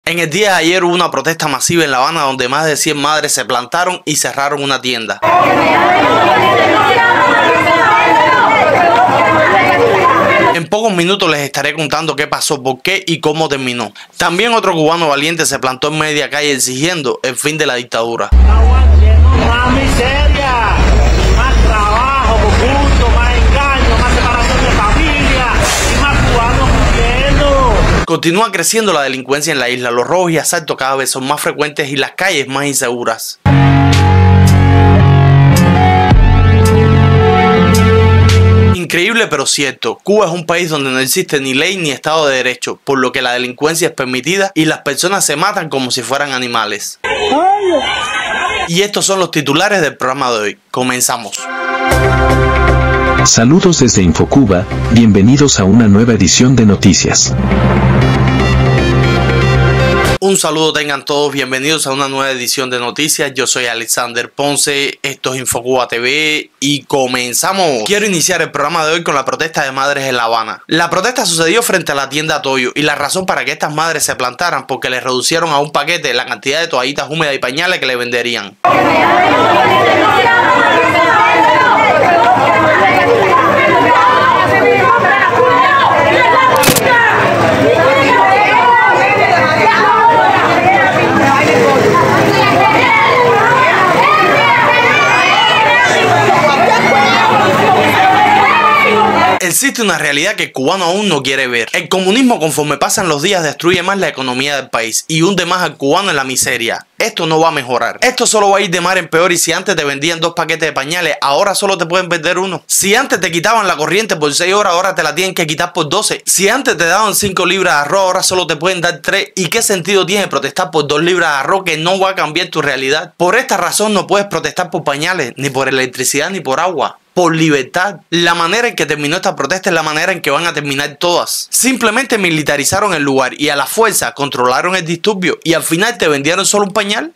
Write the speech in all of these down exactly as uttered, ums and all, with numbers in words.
En el día de ayer hubo una protesta masiva en La Habana donde más de cien madres se plantaron y cerraron una tienda. En pocos minutos les estaré contando qué pasó, por qué y cómo terminó. También otro cubano valiente se plantó en media calle exigiendo el fin de la dictadura. Más miseria, más trabajo oculto, más engaño, más separación de familia y más cubanos muriendo. Continúa creciendo la delincuencia en la isla. Los robos y asaltos cada vez son más frecuentes y las calles más inseguras. Increíble pero cierto, Cuba es un país donde no existe ni ley ni Estado de Derecho, por lo que la delincuencia es permitida y las personas se matan como si fueran animales. Y estos son los titulares del programa de hoy. Comenzamos. Saludos desde InfoCuba, bienvenidos a una nueva edición de noticias. Un saludo tengan todos, bienvenidos a una nueva edición de noticias. Yo soy Alexander Ponce, esto es InfoCuba T V y comenzamos. Quiero iniciar el programa de hoy con la protesta de madres en La Habana. La protesta sucedió frente a la tienda Toyo y la razón para que estas madres se plantaran porque les reducieron a un paquete la cantidad de toallitas húmedas y pañales que le venderían. Existe una realidad que el cubano aún no quiere ver. El comunismo, conforme pasan los días, destruye más la economía del país y hunde más al cubano en la miseria. Esto no va a mejorar. Esto solo va a ir de mal en peor y si antes te vendían dos paquetes de pañales, ahora solo te pueden vender uno. Si antes te quitaban la corriente por seis horas, ahora te la tienen que quitar por doce. Si antes te daban cinco libras de arroz, ahora solo te pueden dar tres. ¿Y qué sentido tiene protestar por dos libras de arroz que no va a cambiar tu realidad? Por esta razón no puedes protestar por pañales, ni por electricidad, ni por agua. Por libertad. La manera en que terminó esta protesta es la manera en que van a terminar todas. Simplemente militarizaron el lugar y a la fuerza controlaron el disturbio y al final te vendieron solo un pañal.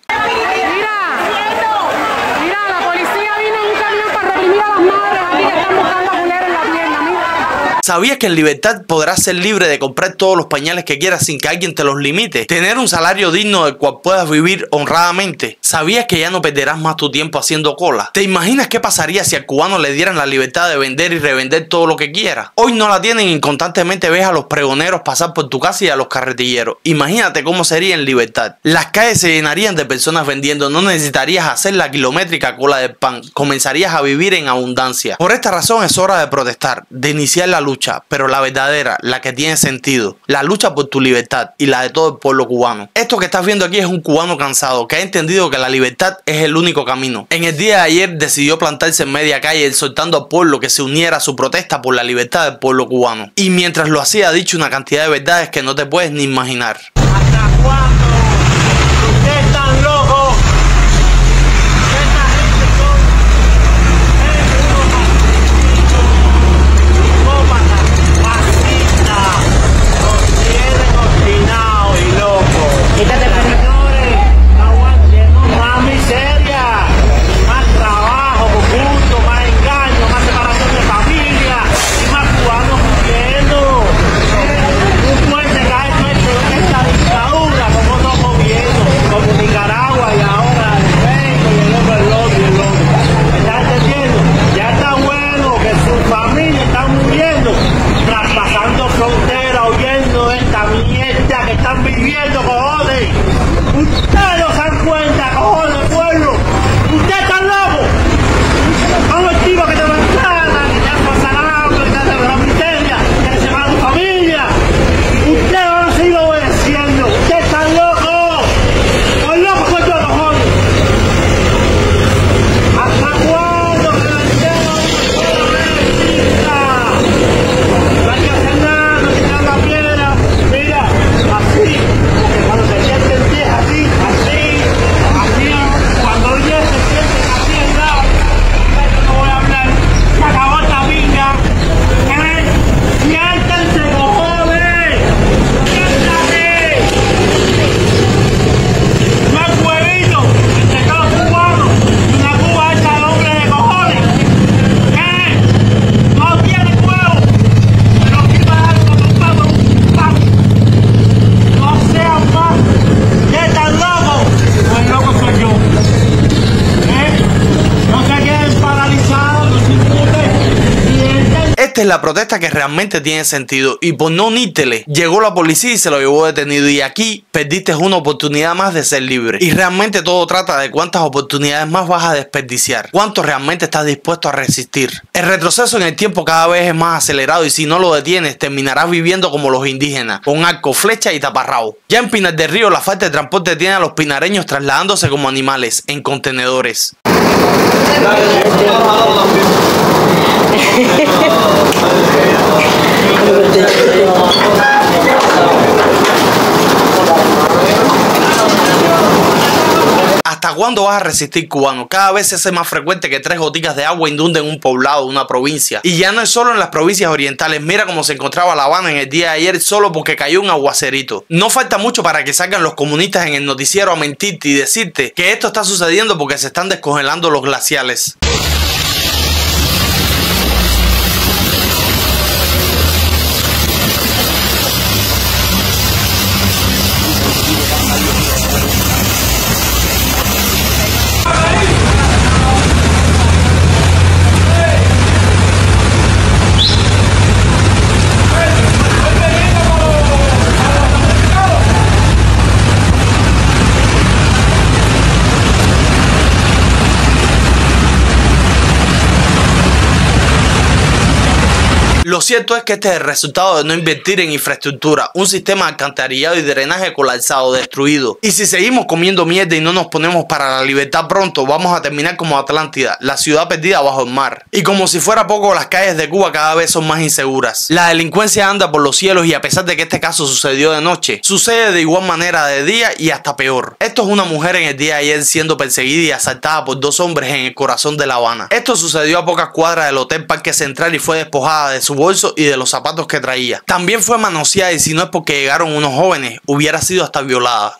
¿Sabías que en libertad podrás ser libre de comprar todos los pañales que quieras sin que alguien te los limite? Tener un salario digno del cual puedas vivir honradamente. ¿Sabías que ya no perderás más tu tiempo haciendo cola? ¿Te imaginas qué pasaría si al cubano le dieran la libertad de vender y revender todo lo que quiera? Hoy no la tienen y constantemente ves a los pregoneros pasar por tu casa y a los carretilleros. Imagínate cómo sería en libertad. Las calles se llenarían de personas vendiendo. No necesitarías hacer la kilométrica cola del pan. Comenzarías a vivir en abundancia. Por esta razón es hora de protestar, de iniciar la lucha. Pero la verdadera, la que tiene sentido, la lucha por tu libertad y la de todo el pueblo cubano. Esto que estás viendo aquí es un cubano cansado que ha entendido que la libertad es el único camino. En el día de ayer decidió plantarse en media calle exhortando al pueblo que se uniera a su protesta por la libertad del pueblo cubano. Y mientras lo hacía ha dicho una cantidad de verdades que no te puedes ni imaginar. ¿Hasta cuándo? Ustedes están locos. Esta gente son quítate, señores, aguantemos más miseria, más trabajo oculto, más engaño, más separación de familia y más cubanos muriendo. Un puente cae en esta dictadura con otro gobierno, como Nicaragua. Esta es la protesta que realmente tiene sentido, y por no unírtele, llegó la policía y se lo llevó detenido, y aquí perdiste una oportunidad más de ser libre. Y realmente todo trata de cuántas oportunidades más vas a desperdiciar, cuánto realmente estás dispuesto a resistir. El retroceso en el tiempo cada vez es más acelerado, y si no lo detienes terminarás viviendo como los indígenas, con arco, flecha y taparrabo. Ya en Pinar del Río la falta de transporte tiene a los pinareños trasladándose como animales en contenedores. ¿Hasta cuándo vas a resistir, cubano? Cada vez se hace más frecuente que tres goticas de agua inunden un poblado, una provincia. Y ya no es solo en las provincias orientales. Mira cómo se encontraba La Habana en el día de ayer solo porque cayó un aguacerito. No falta mucho para que salgan los comunistas en el noticiero a mentirte y decirte que esto está sucediendo porque se están descongelando los glaciales. Lo cierto es que este es el resultado de no invertir en infraestructura, un sistema de alcantarillado y drenaje colapsado, destruido. Y si seguimos comiendo mierda y no nos ponemos para la libertad pronto, vamos a terminar como Atlántida, la ciudad perdida bajo el mar. Y como si fuera poco, las calles de Cuba cada vez son más inseguras. La delincuencia anda por los cielos, y a pesar de que este caso sucedió de noche, sucede de igual manera de día y hasta peor. Esto es una mujer en el día de ayer siendo perseguida y asaltada por dos hombres en el corazón de La Habana. Esto sucedió a pocas cuadras del Hotel Parque Central y fue despojada de su bolso y de los zapatos que traía. También fue manoseada, y si no es porque llegaron unos jóvenes, hubiera sido hasta violada.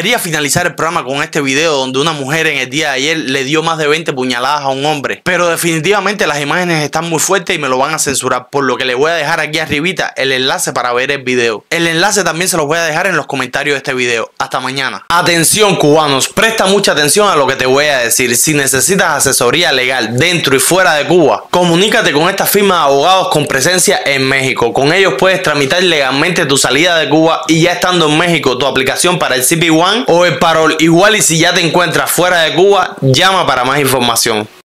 Quería finalizar el programa con este video donde una mujer en el día de ayer le dio más de veinte puñaladas a un hombre, pero definitivamente las imágenes están muy fuertes y me lo van a censurar, por lo que le voy a dejar aquí arribita el enlace para ver el video. El enlace también se los voy a dejar en los comentarios de este video. Hasta mañana. Atención, cubanos, presta mucha atención a lo que te voy a decir. Si necesitas asesoría legal dentro y fuera de Cuba, comunícate con esta firma de abogados con presencia en México. Con ellos puedes tramitar legalmente tu salida de Cuba y ya estando en México tu aplicación para el C P uno o el parol. Igual y si ya te encuentras fuera de Cuba, llama para más información.